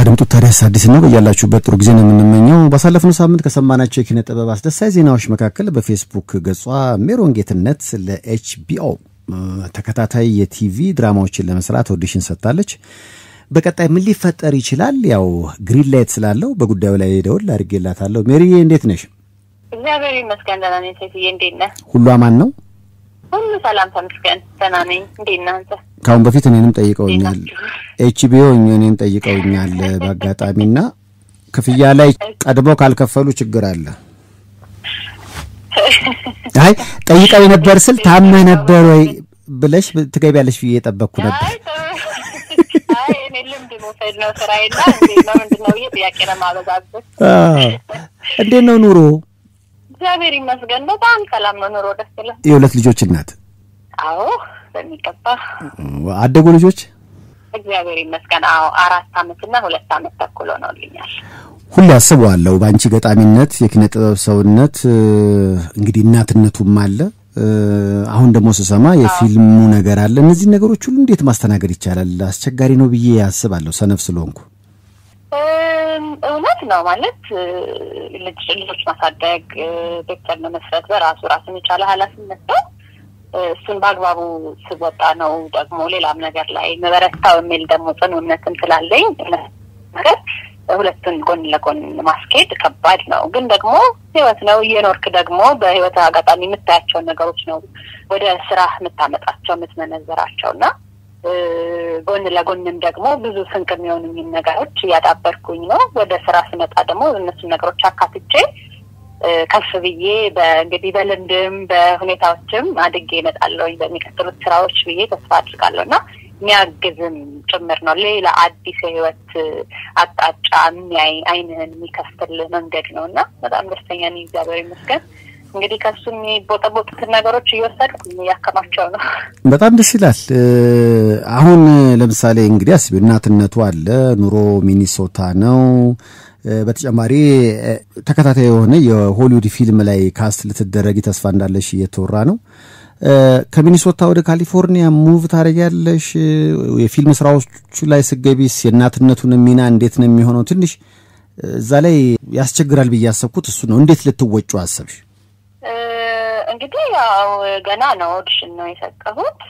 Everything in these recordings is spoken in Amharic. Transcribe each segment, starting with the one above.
የምታደምጡት ታዲያስ አዲስ ነው በያላችሁበት ጥሩ ጊዜ ነው የምንመኘው ባሳለፍነው ሳምንት ከሰማናቸው የኪነ ጥበብ አስደሳች ዜናዎች መካከል በፌስቡክ ገጿ ሜሮን ጌትነት ለኤችቢኦ ተከታታይ የቲቪ ድራማዎችን ለመስራት ኦዲሽን ሰጥታለች በቀጣይ ምን ሊፈጠር ይችላል ያው ግሪን ላይት ስላለው በጉዳዩ ላይ ደውል አድርጌላታለሁ ሜሪዬ እንዴት ነሽ እግዚአብሔር ይመስገን ደህና ነኝ ሴትዬ እንዴት ነህ ሁሉ አማን ነው ሁሉ ሰላም ተመስገን ደህና ነኝ እንዴት ነህ አንተ ካሁን በፊት እኔንም ጠይቀውኛል ኤችቢኦ እኔን ጠይቀውኛል በአጋጣሚና ክፍያ ላይ ቀድሞ ካልከፈሉ ችግር አለ አይ ጠይቀው ነበር ስል ታመህ ነበር ወይ ብለሽ ትገቢያለሽ ብዬ እየጠበቅኩ ነበር አይ እኔ ልምድ መውሰድ ነው ስራዬና እንዴት ነው ምንድነው ጥያቄ ለማበዛበት እንዴት ነው ኑሮ እግዚአብሔር ይመስገን በጣም ሰላም ነው ኑሮ ደስ ይላል የሁለት ልጆች እናት አዎ በሚገባ አደጉ ልጆች እግዚአብሔር ይመስገን አዎ 4 አመትና 2 አመት ተኩል ሆነውልኛል ሁሉ ያስባለው ባንቺ ገጣሚነት የኪነ ጥበብ ሰውነት እንግዲህ እናትነቱም አለ አሁን ደግሞ ተሰማ የፊልሙ ነገር አለ እነዚህ ነገሮች ሁሉ እንዴት ማስተናገድ ይቻላል አስቸጋሪ ነው ብዬ ያስባለሁ ሰነፍ ስለሆንኩ እውነት ነው ማለት ልጅ ማሳደግ ቤተሰብ መስራት በራሱ ራስን የቻለ ኃላፊነት ነው እሱን በአግባቡ ስወጣ ነው ደግሞ ሌላም ነገር ላይ መበረታው የሚል ደግሞ ጽኑ እምነትም ስላለኝ ነገር ሁለቱን ጎን ለጎን ማስኬድ ከባድ ነው ግን ደግሞ ህይወት ነው እየኖርክ ደግሞ በህይወት አጋጣሚ የምታያቸው ነገሮች ነው ወደ ስራ የምታመጣቸው የምትመነዘራቸውና ጎን ለጎንም ደግሞ ብዙ ስንቅ የሚሆኑኝ ነገሮች ያዳበርኩኝ ነው ወደ ስራ ስመጣ ደግሞ እነሱ ነገሮች አካትቼ ከፍ ብዬ በእንግዲህ በልምድም በሁኔታዎችም አድጌ እመጣለሁ በሚቀጥሉት ስራዎች ብዬ ተስፋ አድርጋለሁና የሚያግዝም ጭምር ነው ሌላ አዲስ ህይወት አጣጫ አይንህን የሚከፍትል መንገድ ነውና በጣም ደስተኛ ነኝ እግዚአብሔር ይመስገን እንግዲህ ከሱም ቦታቦት ነገሮች እየወሰድኩኝ ያከማቸው ነው በጣም ደስ ይላል አሁን ለምሳሌ እንግዲህ አስቢ እናትነቱ አለ ኑሮ ሚኒሶታ ነው በተጨማሪ ተከታታይ የሆነ የሆሊውድ ፊልም ላይ ካስት ልትደረጊ ተስፋ እንዳለሽ እየተወራ ነው ከሚኒሶታ ወደ ካሊፎርኒያ ሙቭ ታረጋለሽ የፊልም ስራዎች ላይ ስገቢስ የእናትነቱን ሚና እንዴት ነው የሚሆነው ትንሽ እዛ ላይ ያስቸግራል በያሰብኩት እሱ ነው እንዴት ልትወጪው አሰብሽ እንግዲህ ያው ገና ነው ኦዲሽን ነው የሰጠሁት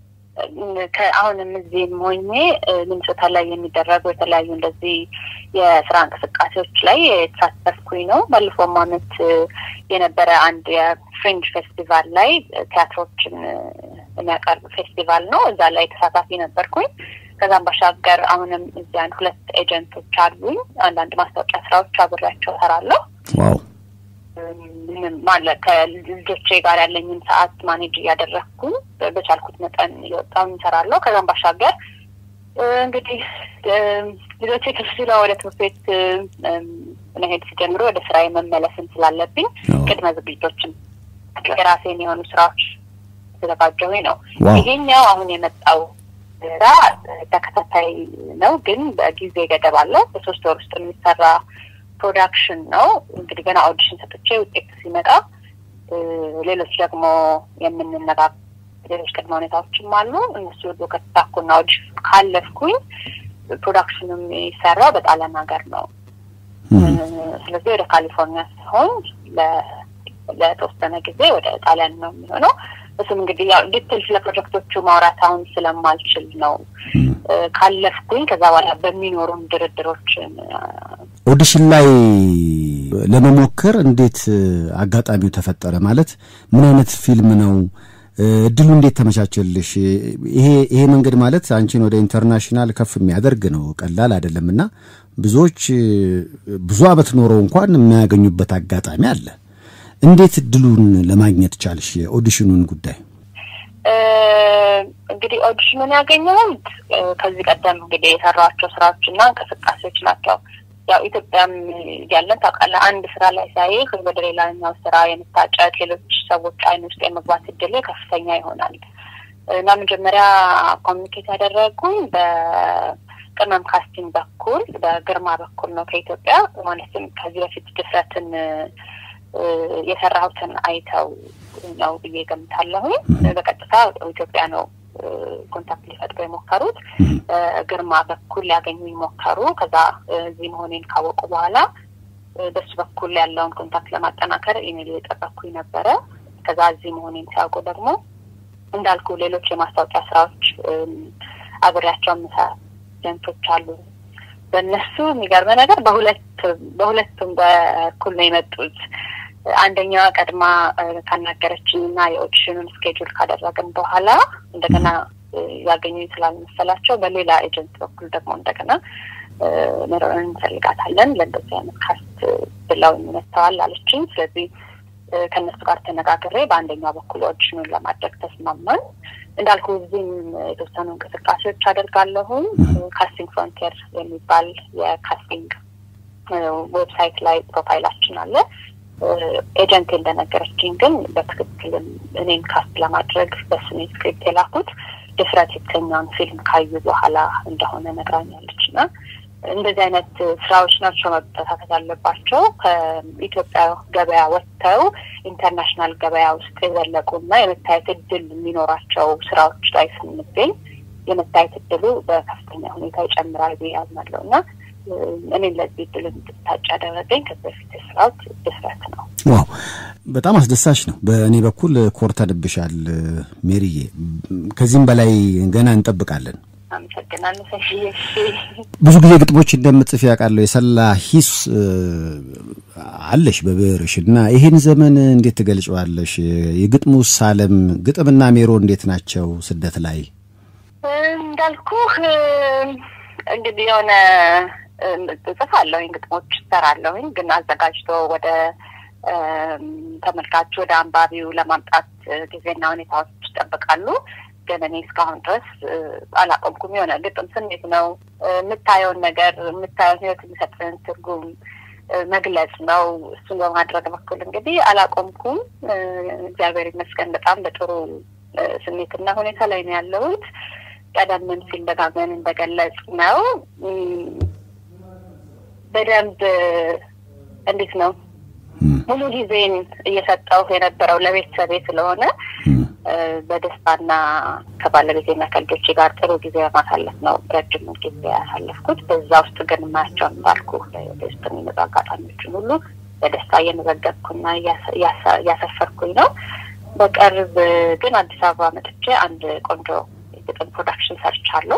ከአሁንም እዚህ ሞኜ ሚኒሶታ ላይ የሚደረጉ የተለያዩ እንደዚህ የስራ እንቅስቃሴዎች ላይ ተሳተፍኩኝ ነው ባለፈው አመት የነበረ አንድ የፍሪንጅ ፌስቲቫል ላይ ቲያትሮችን የሚያቀርብ ፌስቲቫል ነው እዛ ላይ ተሳታፊ ነበርኩኝ ከዛም ባሻገር አሁንም እዚያን 2 ኤጀንቶች አሉኝ አንዳንድ ማስታወቂያ ስራዎች አብሬያቸው ሰራለሁ ዋው ማለት ከልጆቼ ጋር ያለኝን ሰዓት ማኔጅ ያደረኩኝ በቻልኩት መጠን እየወጣሁ እንሰራለሁ ከዛም ባሻገር እንግዲህ ልጆቼ ከፍሲላ ወደ ትምህርት ቤት መሄድ ሲጀምሩ ወደ ስራዬ መመለስን ስላለብኝ ቅድመ ዝግጅቶችን የራሴን የሆኑ ስራዎች ተዘጋጀሁኝ ነው ይሄኛው አሁን የመጣው ስራ ተከታታይ ነው ግን በጊዜ ገደብ አለው በ3 ወር ውስጥ የሚሰራ ፕሮዳክሽን ነው እንግዲህ ገና ኦዲሽን ሰጥቼ ውጤት ሲመጣ ሌሎች ደግሞ የምንነጋገር ሌሎች ቅድመ ሁኔታዎችም አሉ እነሱ ሁሉ ከተሳኩና ኦዲሽን ካለፍኩኝ ፕሮዳክሽኑም ይሰራው በጣሊያን ሀገር ነው ስለዚህ ወደ ካሊፎርኒያ ሲሆን ለተወሰነ ጊዜ ወደ ጣሊያን ነው የሚሆነው እሱም እንግዲህ ያው ዲቴል ስለ ፕሮጀክቶቹ ማውራት አሁን ስለማልችል ነው ካለፍኩኝ ከዛ በኋላ በሚኖሩ ድርድሮች ኦዲሽን ላይ ለመሞከር እንዴት አጋጣሚው ተፈጠረ ማለት ምን አይነት ፊልም ነው እድሉ እንዴት ተመቻቸልሽ ይሄ መንገድ ማለት አንቺን ወደ ኢንተርናሽናል ከፍ የሚያደርግ ነው ቀላል አይደለምና ብዙዎች ብዙ አመት ኖረው እንኳን የሚያገኙበት አጋጣሚ አለ እንዴት እድሉን ለማግኘት ቻልሽ የኦዲሽኑን ጉዳይ እንግዲህ ኦዲሽኑን ያገኘሁት ከዚህ ቀደም እንግዲህ የሰራቸው ስራዎችና እንቅስቃሴዎች ናቸው ያው ኢትዮጵያም ያለን ታውቃለህ አንድ ስራ ላይ ሳይህ ወደ ሌላኛው ስራ የምታጫጭ ሌሎች ሰዎች አይን ውስጥ የመግባት እድል ከፍተኛ ይሆናል እና መጀመሪያ ኮሚኒኬት ያደረጉኝ በቅመም ካስቲንግ በኩል በግርማ በኩል ነው ከኢትዮጵያ ማለትም ከዚህ በፊት ድፍረትን የሰራሁትን አይተው ነው ብዬ ገምታለሁ በቀጥታ ኢትዮጵያ ነው ኮንታክት ሊፈጥሩ የሞከሩት ግርማ በኩል ያገኙኝ ሞከሩ ከዛ እዚህ መሆኔን ካወቁ በኋላ በሱ በኩል ያለውን ኮንታክት ለማጠናከር ኢሜል እየጠበቅኩኝ ነበር ከዛ እዚህ መሆኔን ሲያውቁ ደግሞ እንዳልኩ ሌሎች የማስታወቂያ ስራዎች አብሬያቸው ምሳሌዎች አሉ በእነሱ የሚገርም ነገር በሁለቱም በኩል ነው የመጡት አንደኛዋ ቀድማ ካናገረችኝና የኦዲሽኑን ስኬጁል ካደረግን በኋላ እንደገና ያገኙኝ ስላልመሰላቸው በሌላ ኤጀንት በኩል ደግሞ እንደገና መረን እንፈልጋታለን ለእንደዚህ አይነት ካስት ብለው መጥተዋል አለችኝ ስለዚህ ከነሱ ጋር ተነጋግሬ በአንደኛው በኩል ኦዲሽኑን ለማድረግ ተስማማን እንዳልኩ እዚህም የተወሰኑ እንቅስቃሴዎች አደርጋለሁ ካስቲንግ ፍሮንቲር የሚባል የካስቲንግ ዌብሳይት ላይ ፕሮፋይላችን አለ ኤጀንት እንደነገረችኝ ግን በትክክል እኔን ካስት ለማድረግ በስሜ ስክሪፕት የላኩት ድፍረት የተሰኘውን ፊልም ካዩ በኋላ እንደሆነ ነግራኛለችና እንደዚህ አይነት ስራዎች ናቸው መበረታታት ያለባቸው ከኢትዮጵያ ገበያ ወጥተው ኢንተርናሽናል ገበያ ውስጥ የዘለቁና የመታየት እድል የሚኖራቸው ስራዎች ላይ ስንገኝ የመታየት እድሉ በከፍተኛ ሁኔታ ይጨምራል ብዬ አምናለሁና እኔን ለዚህ እድል እንድታጭ ያደረገኝ ከዚህ በፊት ስራዎች ድፍረት ነው ዋው በጣም አስደሳች ነው በእኔ በኩል ኮርተንብሻል ሜሪዬ ከዚህም በላይ ገና እንጠብቃለን አመሰግናለሁ ብዙ ጊዜ ግጥሞች እንደምትጽፍ ያውቃለሁ የሰላ ሂስ አለሽ በብዕርሽና ይሄን ዘመን እንዴት ትገልጫዋለሽ የግጥሙ ሳለም ግጥምና ሜሮ እንዴት ናቸው ስደት ላይ እንዳልኩ እንግዲህ የሆነ ጽፋለሁ ግጥሞች ሰራለሁ ግን አዘጋጅቶ ወደ ተመልካቹ ወደ አንባቢው ለማምጣት ጊዜና ሁኔታዎች ይጠብቃሉ ግን እኔ እስካሁን ድረስ አላቆምኩም የሆነ ግጥም ስሜት ነው የምታየውን ነገር የምታየው ህይወት የሚሰጥን ትርጉም መግለጽ ነው እሱን በማድረግ በኩል እንግዲህ አላቆምኩም እግዚአብሔር ይመስገን በጣም በጥሩ ስሜትና ሁኔታ ላይ ነው ያለሁት ቀደም ሲል ደጋግመን እንደገለጽ ነው በደንብ እንዴት ነው ሙሉ ጊዜን እየሰጠው የነበረው ለቤተሰቤ ስለሆነ በደስታና ከባለቤቴና ከልጆቼ ጋር ጥሩ ጊዜ ማሳለፍ ነው ረጅም ጊዜ ያሳለፍኩት በዛ ውስጥ ግን ማቸው እንዳልኩ ለደስታን መዛጋጣኞችን ሁሉ በደስታ እየመዘገብኩና ያሰፈርኩኝ ነው በቀርብ ግን አዲስ አበባ መጥቼ አንድ ቆንጆ የግጥም ፕሮዳክሽን ሰርቻለሁ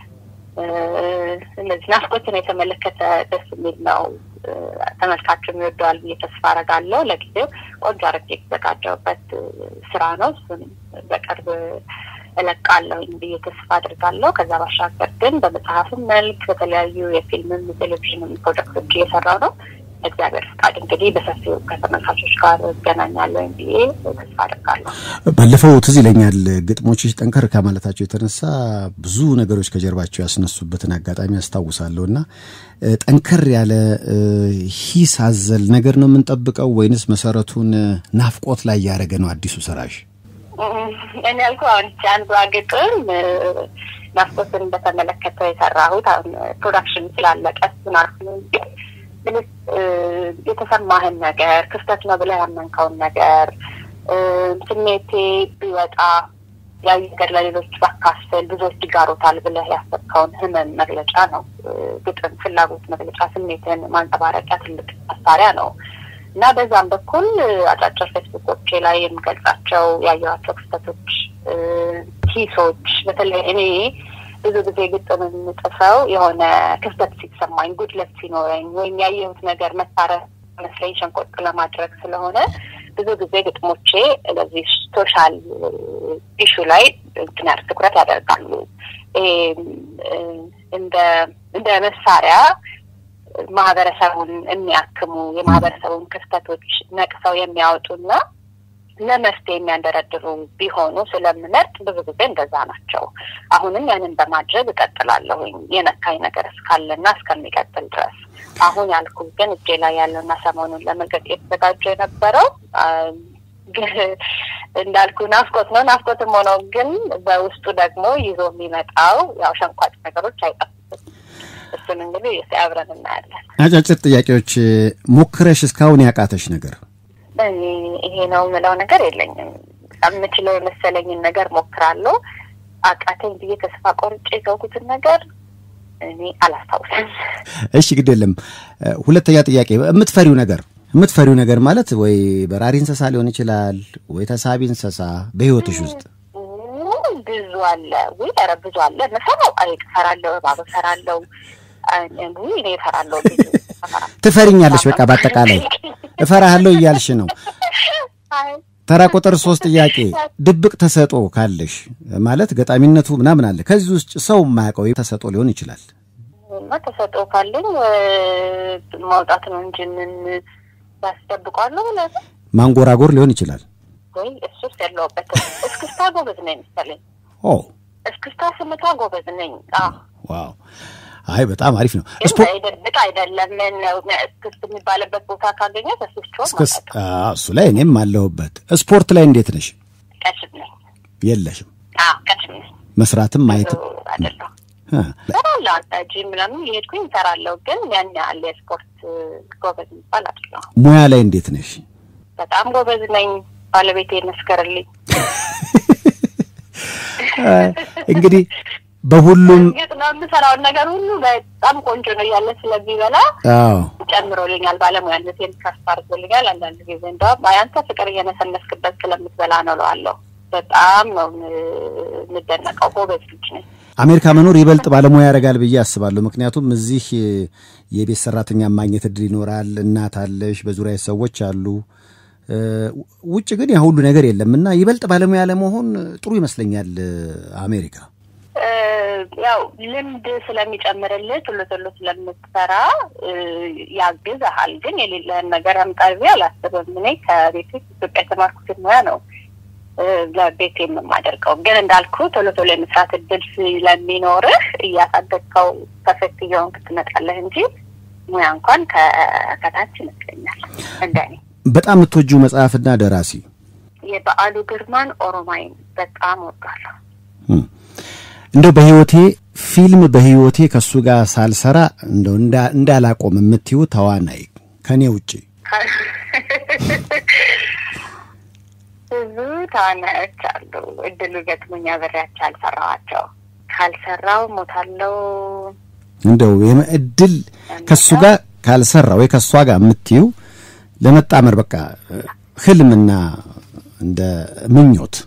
እነዚህ ናፍቆትን የተመለከተ ደስ የሚል ነው ተመልካቹም ይወደዋል ብዬ ተስፋ አደርጋለሁ ለጊዜው ቆንጆ አድርጌ የተዘጋጀሁበት ስራ ነው እሱን በቅርብ እለቃለሁ ብዬ ተስፋ አደርጋለሁ ከዛ ባሻገር ግን በመጽሐፍም መልክ በተለያዩ የፊልምም ቴሌቪዥንም ፕሮጀክቶች እየሰራሁ ነው እግዚአብሔር ፍቃድ እንግዲህ በሰፊው ከተመልካቾች ጋር ገናኛለሁ ብዬ ተስፋ አደርጋለሁ ባለፈው ትዝ ይለኛል ግጥሞችሽ ጠንከር ከማለታቸው የተነሳ ብዙ ነገሮች ከጀርባቸው ያስነሱበትን አጋጣሚ አስታውሳለሁና ጠንከር ያለ ሂስ አዘል ነገር ነው የምንጠብቀው ወይንስ መሰረቱን ናፍቆት ላይ ያደረገ ነው አዲሱ ስራሽ እኔ ያልኩት አሁን ቻንስ አገጥም ናፍቆትን በተመለከተ የሰራሁት አሁን ፕሮዳክሽን ስላለቀ ነው የተሰማህን ነገር ክፍተት ነው ብለህ ያመንከውን ነገር ስሜቴ ቢወጣ ያው ነገር ለሌሎች ባካፈል ብዙዎች ይጋሩታል ብለህ ያሰብከውን ህመም መግለጫ ነው ግጥም ፍላጎት መግለጫ ስሜትን ማንጸባረቂያ ትልቅ መሳሪያ ነው እና በዛም በኩል አጫጭር ፌስቡኮች ላይ የምገልጻቸው ያየኋቸው ክስተቶች ሂሶች በተለይ እኔ ብዙ ጊዜ ግጥም የምጽፈው የሆነ ክፍተት ሲሰማኝ ጉድለት ሲኖረኝ ወይም ያየሁት ነገር መታረም መስለኝ ሸንቆጥ ለማድረግ ስለሆነ ብዙ ጊዜ ግጥሞቼ ለዚህ ሶሻል ኢሹ ላይ ትኩረት ያደርጋሉ እንደ መሳሪያ ማህበረሰቡን የሚያክሙ የማህበረሰቡን ክፍተቶች ነቅሰው የሚያወጡና ለመፍትሄ የሚያንደረድሩ ቢሆኑ ስለምመርጥ ብዙ ጊዜ እንደዛ ናቸው አሁንም ያንን በማድረግ እቀጥላለሁ የነካኝ ነገር እስካለና እስከሚቀጥል ድረስ አሁን ያልኩት ግን እጄ ላይ ያለውና ሰሞኑን ለመገጥ የተዘጋጀ የነበረው እንዳልኩ ናፍቆትም ሆኖ ግን በውስጡ ደግሞ ይዞ የሚመጣው ያው ሸንኳጭ ነገሮች አይጠፉም እሱን እንግዲህ አብረን እናያለን አጫጭር ጥያቄዎች ሞክረሽ እስካሁን ያቃተሽ ነገር ይሄ ነው ምለው ነገር የለኝም የምችለው መሰለኝን ነገር ሞክራለሁ አቃተኝ ብዬ ተስፋ ቆርጬ ተውኩትን ነገር እኔ አላስታውስም። እሺ ግድ የለም ሁለተኛ ጥያቄ የምትፈሪው ነገር ማለት ወይ በራሪ እንስሳ ሊሆን ይችላል ወይ ተሳቢ እንስሳ በህይወትሽ ውስጥ ብዙ አለ ወይ ኧረ ብዙ አለ መሰለው ፈራለሁ እባብ ፈራለሁ እኔ ፈራለሁ ትፈሪኛለሽ በቃ በአጠቃላይ እፈራለሁ እያልሽ ነው ተራ ቁጥር 3 ጥያቄ ድብቅ ተሰጦ ካለሽ ማለት ገጣሚነቱ ምናምን አለ ከዚህ ውስጥ ሰው የማያውቀው ተሰጦ ሊሆን ይችላል ተሰጦ ካለኝ ማውጣት ነው እንጂ ምን ያስደብቃለሁ ማለት ማንጎራጎር ሊሆን ይችላል ወይ እሱስ ያለውበት እስክስታ ጎበዝ ነኝ መሰለኝ እስክስታ ስምታ ጎበዝ ነኝ ዋው አይ በጣም አሪፍ ነው ድብቅ አይደለም እስክስት የሚባልበት ቦታ ካገኘ ተስፍቾ እሱ ላይ እኔም አለሁበት ስፖርት ላይ እንዴት ነሽ ቀሽም ነኝ የለሽም ቀሽም ነኝ መስራትም ማየትም አይደለም ሰራለሁ ጂም ምናምን ይሄድኩኝ ሰራለሁ ግን ያን ያለ ስፖርት ጎበዝ ይባል አይደለም ሙያ ላይ እንዴት ነሽ በጣም ጎበዝ ነኝ ባለቤቴ መስከረልኝ እንግዲህ በሁሉም የጥናት ሰራው ነገር ሁሉ በጣም ቆንጆ ነው ያለ ስለሚበላ ጨምሮልኛል ባለሙያነቴን ከፍ አድርጎልኛል አንዳንድ ጊዜ እንደው አንተ ፍቅር እየነሰነስክበት ስለምትበላ ነው እላለሁ በጣም ነው ምደነቀው ጎበዝ ልጅ ነኝ አሜሪካ መኖር ይበልጥ ባለሙያ ያረጋል ብዬ አስባለሁ ምክንያቱም እዚህ የቤት ሰራተኛ ማግኘት እድል ይኖራል እናት አለሽ በዙሪያ ሰዎች አሉ ውጭ ግን ያ ሁሉ ነገር የለምና ይበልጥ ባለሙያ ለመሆን ጥሩ ይመስለኛል አሜሪካ ያው ልምድ ስለሚጨምርልህ ቶሎ ስለምትሰራ ያግዛሃል ግን የሌለን ነገር አምጣልኝ አላስብም እኔ ከቤት ኢትዮጵያ ተማርኩት ሙያ ነው ለቤት የማደርገው ግን እንዳልኩ ቶሎ የመስራት እድል ስለሚኖርህ እያሳደግከው ተፈክየውን ክትመጣለህ እንጂ ሙያ እንኳን ከታች ይመስለኛል እንደኔ በጣም የምትወጂው መጽሐፍና ደራሲ የበዓሉ ግርማን ኦሮማይን በጣም ወዳለሁ እንደው በህይወቴ ከሱ ጋር ሳልሰራ እንደው እንዳላቆም የምትዩ ተዋናይ ከኔ ውጪ ብዙ ተዋናዮች አሉ እድሉ ገጥሞኛ በራቻ አልሰራዋቸው ካልሰራው ሞታለው እንደው የእድል ከሱ ጋር ካልሰራ ወይ ከሷ ጋር የምትዩ ለመጣመር በቃ ህልምና እንደ ምኞት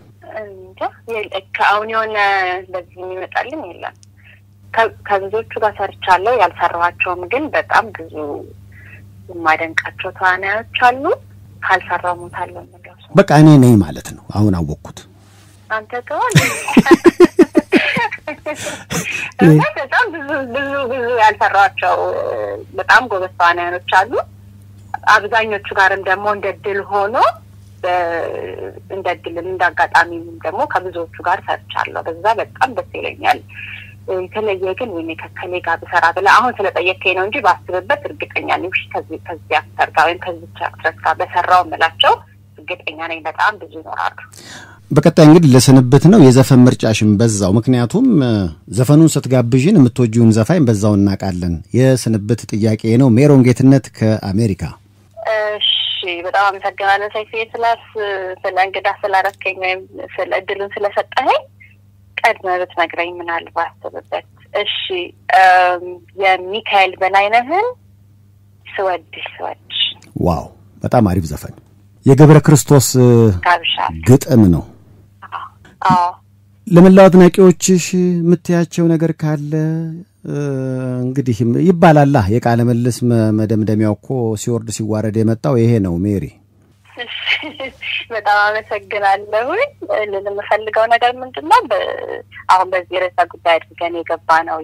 ከአሁን የሆነ በዚህ የሚመጣልኝ የለም ከብዙዎቹ ጋር ሰርቻለሁ ያልሰራኋቸውም ግን በጣም ብዙ የማደንቃቸው ተዋናዮች አሉ ካልሰራው ሞታለው ማለት በቃ እኔ ነኝ ማለት ነው አሁን አወቅኩት አንተ ተዋል በጣም ብዙ ያልሰራኋቸው በጣም ጎበዝ ተዋናዮች አሉ አብዛኞቹ ጋርም ደግሞ እንደድል ሆኖ እንደድልም እንዳጋጣሚም ደግሞ ከብዙዎቹ ጋር ሰርቻለሁ በዛ በጣም ደስ ይለኛል ከለየ ግን ወይኔ ከከሌ ጋር በሰራ በላ አሁን ስለጠየቀኝ ነው እንጂ ባስብበት እርግጠኛ ነኝ ከዚህ አክተር ጋር ወይም ከዚህ አክትረስ ጋር በሰራው መላቸው እርግጠኛ ነኝ በጣም ብዙ ይኖራሉ በቀጣይ እንግዲህ ለሰንበት ነው የዘፈን ምርጫሽን በዛው ምክንያቱም ዘፈኑን ስትጋብዥን የምትወጂውን ዘፋኝ በዛው እናቃለን የሰንበት ጥያቄ ነው ሜሮን ጌትነት ከአሜሪካ እሺ በጣም አመሰግናለሁ ሰይፌ ስለ እንግዳ ስላረከኝ ወይም ስለ እድሉን ስለሰጠኸኝ ቀድመህ ብትነግረኝ ምናልባት አስብበት እሺ የሚካኤል በላይነህን ስወድሽ ዋው በጣም አሪፍ ዘፈን የገብረ ክርስቶስ ግጥም ነው ለመላው አድናቂዎችሽ ምትያቸው ነገር ካለ እንግዲህ ይባላል የቃለ መልስ መደምደሚያው እኮ ሲወርድ ሲዋረድ የመጣው ይሄ ነው ሜሪ በጣም አመሰግናለሁ ለምፈልገው ነገር ምንድነው አሁን በዚህ ርዕሰ ጉዳይ አድርገን የገባ ነው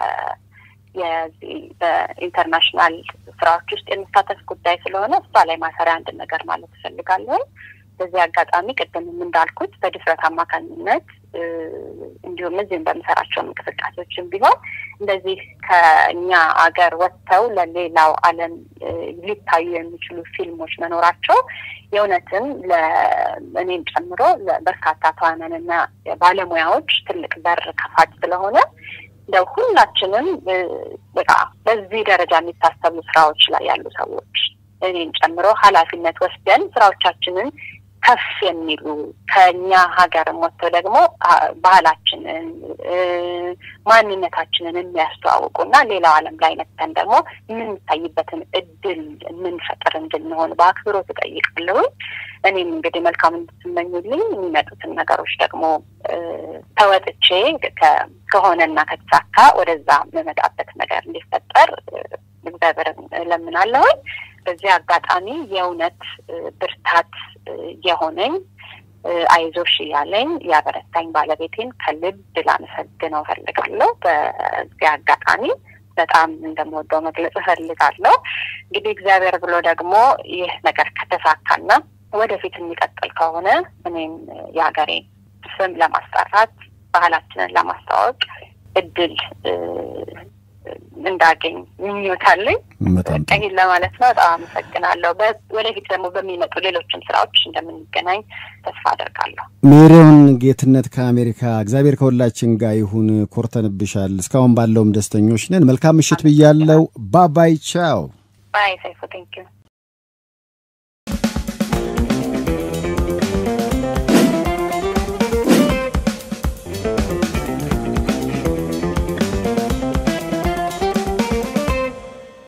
በኢንተርናሽናል ስራዎች ውስጥ የሚሳተፍ ጉዳይ ስለሆነ እሷ ላይ ማሰሪያ አንድ ነገር ማለት ፈልጋለሁ በዚህ አጋጣሚ ቀደምም እንዳልኩት በድፍረት አማካኝነት እንዲሁም እዚህም በመሰራቸው እንቅስቃሴዎችም ቢሆን እንደዚህ ከኛ አገር ወጥተው ለሌላው ዓለም ሊታዩ የሚችሉ ፊልሞች መኖራቸው የእውነትም ለእኔም ጨምሮ በርካታ ተዋናይና ባለሙያዎች ትልቅ በር ከፋች ስለሆነ ለሁላችንም በቃ በዚህ ደረጃ የሚታሰቡ ስራዎች ላይ ያሉ ሰዎች እኔን ጨምሮ ኃላፊነት ወስደን ስራዎቻችንን ከፍ የሚሉ ከኛ ሀገር ሞቶ ደግሞ ባህላችንን ማንነታችንን የሚያስተዋውቁና ሌላው ዓለም ላይ ነተን ደግሞ የምንታይበትን እድል የምንፈጥር እንድንሆን በአክብሮት እጠይቃለሁ። እኔም እንግዲህ መልካም እንድትመኙልኝ የሚመጡትን ነገሮች ደግሞ ተወጥቼ ከሆነና ከተሳካ ወደዛ መመጣበት ነገር እንዲፈጠር እግዚአብሔርን እለምናለሁ። በዚህ አጋጣሚ የእውነት ብርታት የሆነኝ አይዞሽ ያለኝ ያበረታኝ ባለቤቴን ከልብ ላመሰግነው ፈልጋለሁ። በዚህ አጋጣሚ በጣም እንደምወደው መግለጽ ፈልጋለሁ። እንግዲህ እግዚአብሔር ብሎ ደግሞ ይህ ነገር ከተሳካና ወደፊት የሚቀጥል ከሆነ እኔም የሀገሬን ስም ለማስጠራት ባህላችንን ለማስተዋወቅ እድል እንዳገኝ ምኞታለኝ ከይል ለማለት ነው። በጣም አመሰግናለሁ። ወደፊት ደግሞ በሚመጡ ሌሎችም ስራዎች እንደምንገናኝ ተስፋ አደርጋለሁ። ሜሪዮን ጌትነት ከአሜሪካ እግዚአብሔር ከሁላችን ጋር ይሁን። ኮርተንብሻል። እስካሁን ባለውም ደስተኞች ነን። መልካም ምሽት ብያለሁ። ባባይ ቻው። ባይ ሰይፉ ቴንክ ዩ